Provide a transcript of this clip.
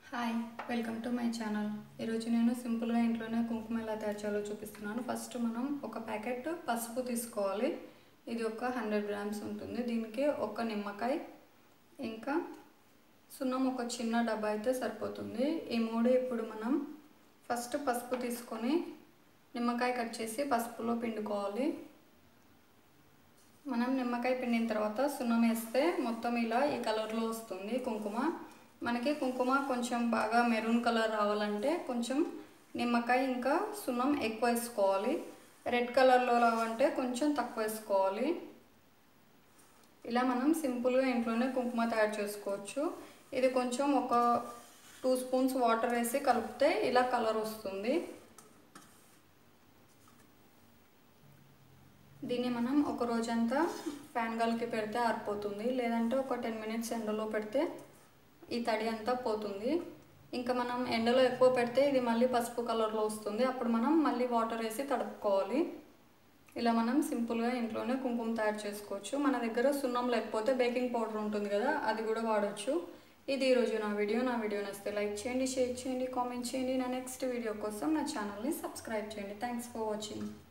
Hi welcome to my channel. ఈరోజు నేను సింపుల్గా ఇంట్లోనే కుంకుమ ఎలా తయారు చేయాలో చూపిస్తున్నాను. ఫస్ట్ మనం ఒక ప్యాకెట్ పసుపు తీసుకోవాలి. ఇది ఒక 100 గ్రామ్స్ ఉంటుంది. దీనికి ఒక నిమ్మకాయ ఇంకా సున్నం ఒక చిన్న డబ్బా అయితే సరిపోతుంది. ఈ మూడు ఇప్పుడు మనం ఫస్ట్ పసుపు తీసుకొని నిమ్మకాయ కట్ చేసి పసుపులో పిండుకోవాలి. మనం నిమ్మకాయ పిండిన తర్వాత సున్నం వేస్తే మొత్తం ఇలా ఈ కలర్లో వస్తుంది కుంకుమ. మనకి కుంకుమ కొంచెం బాగా మెరూన్ కలర్ రావాలంటే కొంచెం నిమ్మకాయ ఇంకా సున్నం ఎక్కువ వేసుకోవాలి. రెడ్ కలర్లో రావాలంటే కొంచెం తక్కువ వేసుకోవాలి. ఇలా మనం సింపుల్గా ఇంట్లోనే కుంకుమ తయారు చేసుకోవచ్చు. ఇది కొంచెం ఒక 2 స్పూన్స్ వాటర్ వేసి కలిపితే ఇలా కలర్ వస్తుంది. దీన్ని మనం ఒక రోజంతా ఫ్యాన్ గాలికి పెడితే ఆరిపోతుంది. లేదంటే ఒక 10 మినిట్స్ ఎండలో పెడితే ఈ తడి అంతా పోతుంది. ఇంకా మనం ఎండలో ఎక్కువ పెడితే ఇది మళ్ళీ పసుపు కలర్లో వస్తుంది. అప్పుడు మనం మళ్ళీ వాటర్ వేసి తడుపుకోవాలి. ఇలా మనం సింపుల్గా ఇంట్లోనే కుంకుమ తయారు చేసుకోవచ్చు. మన దగ్గర సున్నం లేకపోతే బేకింగ్ పౌడర్ ఉంటుంది కదా, అది కూడా వాడచ్చు. ఇది ఈరోజు నా వీడియో నచ్చితే లైక్ చేయండి, షేర్ చేయండి, కామెంట్ చేయండి. నా నెక్స్ట్ వీడియో కోసం నా ఛానల్ని సబ్స్క్రైబ్ చేయండి. Thanks for watching.